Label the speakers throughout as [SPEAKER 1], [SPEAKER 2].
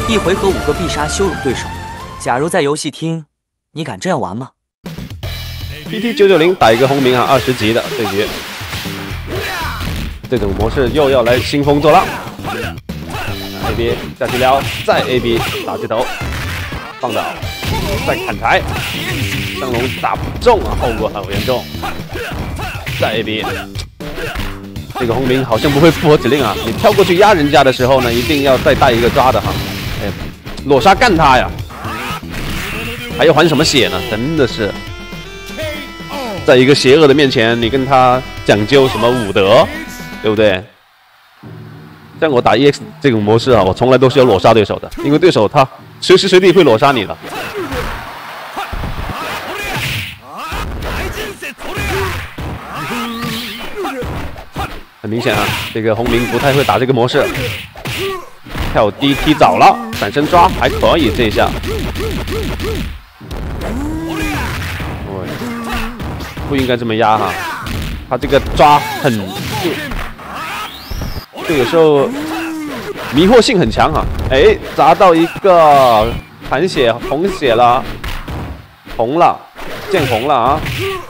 [SPEAKER 1] 一回合5个必杀羞辱对手。假如在游戏厅，你敢这样玩吗
[SPEAKER 2] ？PT990 打一个轰鸣啊，20级的对局，这种模式又要来兴风作浪。AB 下去撩，再 AB 打接头，放倒，再砍柴，上龙打不中啊，后果很严重。再 AB。 这个轰鸣好像不会复活指令啊！你跳过去压人家的时候呢，一定要再带一个抓的哈。哎，裸杀干他呀！还要还什么血呢？真的是，在一个邪恶的面前，你跟他讲究什么武德，对不对？像我打 EX 这种模式啊，我从来都是要裸杀对手的，因为对手他随时随地会裸杀你的。 很明显啊，这个轰鸣不太会打这个模式，跳低踢早了，闪身抓还可以这一下。不应该这么压哈，他这个抓就有时候迷惑性很强哈。哎，砸到一个残血红血了，红了，见红了啊！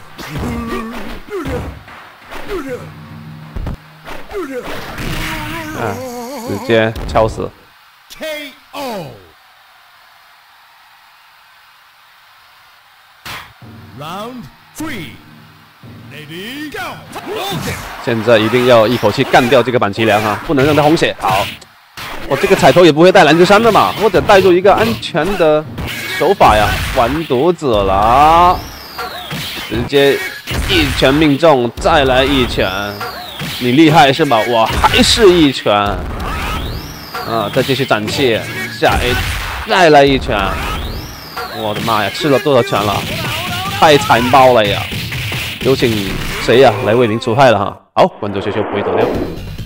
[SPEAKER 2] 啊！直接敲死。KO。Round 3 Ready go。现在一定要一口气干掉这个板崎良啊，不能让他红血。好，我这个彩头也不会带篮球衫的嘛，或者带入一个安全的手法呀，完犊子了！直接一拳命中，再来一拳。 你厉害是吧？我还是一拳，啊，再继续展气，下 A， 再来一拳，我的妈呀，吃了多少拳了？太残暴了呀！有请谁呀来为您除害了哈？好，观众秀秀不会走掉。